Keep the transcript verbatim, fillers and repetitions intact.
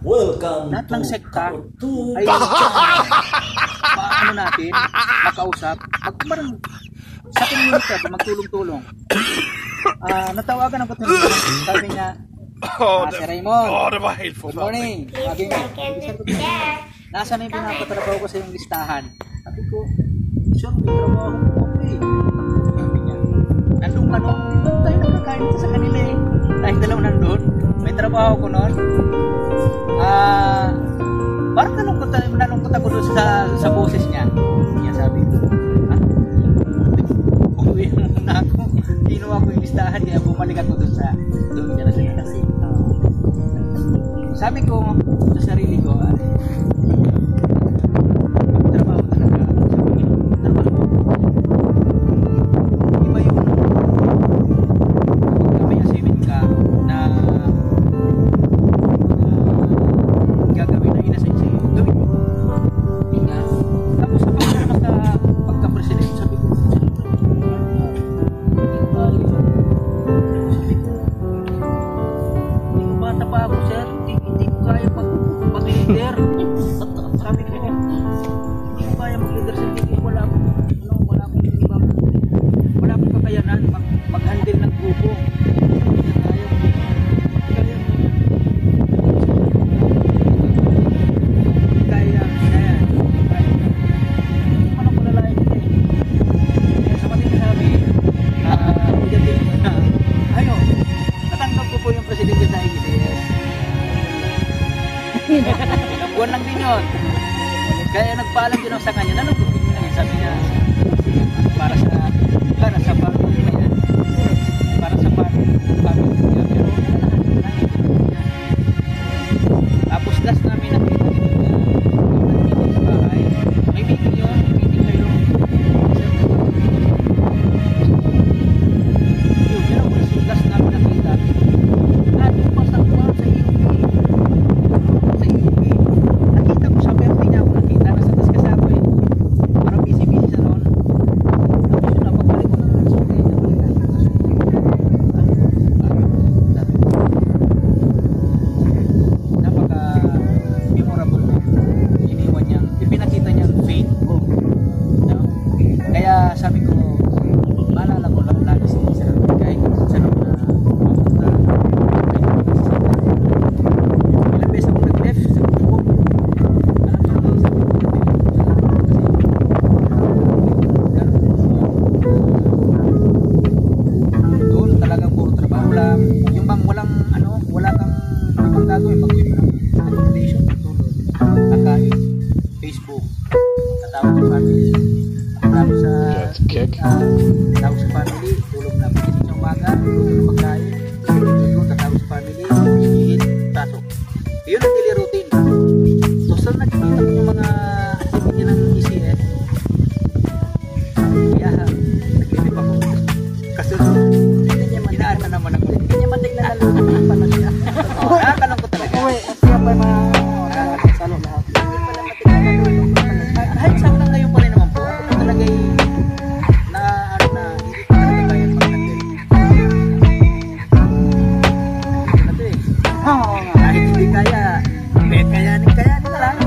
Welcome lahat ng to sekta Karutu- ay paano natin makausap, mag, parang sa community, magtulong-tulong. Ah, natawagan ako ito, sabi niya, Oh, ah, the, si Raymond, oh, the hateful good morning. Sabi niya, nasa na yung pinapatrabaho ko sa yung listahan? Sabi ko, sure, may trabaho ko eh. Sabi niya, nandun ka no? Dito tayo nakakain sa kanila eh. Dahil dalaw nandun, may trabaho ko noon. Ah, parang nalungkot, nalungkot ako doon sa, sa boses niya. Niya sabi ko, ha? Uwi muna ako. Kinuha ko yung listahan, kaya bumalik ako doon sa doon niya na siya. Kasi, uh, sabi ko sa sarili ko, ah, trabaho talaga. Trabaho. Iba yung kapag may assignment ka na gagawin na inassign sa'yo, gawin mo. Yun nga. Tapos kapag na magka, pagka-president, sabi ko, sabi ko, hindi ko bata pa ako, sir. Hindi, hindi ko kaya mag-leader. Sabi ko, hindi ko kaya mag-leader sa hindi. Wala akong, ano, wala akong ibang, wala akong kakayanan mag, mag-handle ng grupo. Sabi niya, kaya mo. Kaya mo. Kaya, kaya, kaya. Hindi man ako lalain nila eh. Kaya sa mating sabi, ah, ulitin ko na, ayo, natanggap ko po yung presidente sa I C S. Ilang buwan lang din yun. Kaya nagpaalam din ako sa kanya, nalungkot din niya. Sabi niya, sige, para sa, para sa family na yan. Para sa family, family niya. Pero, tapos last namin nakita dito na meeting sa bahay. May meeting yun, may meeting kayo. Yun, yun ang last namin nakita. At pasang pa sa U P. Sa U P. Nakita ko sa birthday niya ako nakita. Nasa tas kasi ako eh. Parang busy-busy sa noon. Tapos yun na, pagbalik ko na ng suki. Napaka memorable na iniwan niya, ipinakita niya ang faith ko, no? Kaya sabi ko, maalala ko lang lagi si Sir kahit saan ako na pumunta, ilang beses ako nag-left sa grupo. Alam niyo lang sa grupo kasi doon talagang puro trabaho lang, yung bang walang ano, wala kang ibang gagawin pag uwi mo ng accommodation, tulog, kakain, Facebook, tatawag sa family, tatawag sa uh, tatawag sa family, tulog na pagising sa umaga, tulog na pagkain, tulog, tatawag sa family, hihihit, pasok. Yun ang daily routine. So saan nakikita mo yung mga activity ng E C S? Kaya naglilip ako kasi hindi niya man na naman ako, hindi niya man naglalaro pa na siya. Oh, nakakalangkot talaga. Uy, siya pa yung mga salo lahat. Kahit sa lang ngayon pa rin naman po, ako na talaga ay na, ano na, hindi ko talaga kaya mag-handle. Ito na ito eh. Oo nga. Kahit hindi kaya, eh, kayanin, kayanin na lang.